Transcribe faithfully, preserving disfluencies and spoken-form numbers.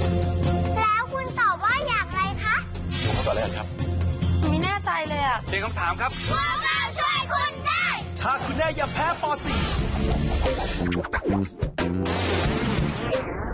แล้วคุณตอบว่าอย่างไรคะผมตอบแล้วครับไม่แน่ใจเลยอ่ะเจงคำถามครับพวกเราช่วยคุณได้ถ้าคุณแน่อย่าแพ้ป .สี่